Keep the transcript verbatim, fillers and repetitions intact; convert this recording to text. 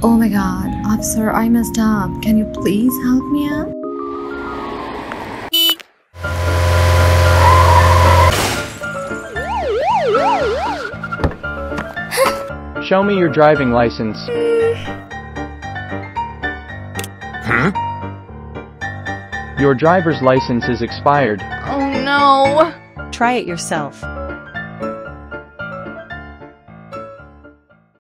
Oh my god, officer, I messed up. Can you please help me out? Show me your driving license. Huh? Your driver's license is expired. Oh no! Try it yourself.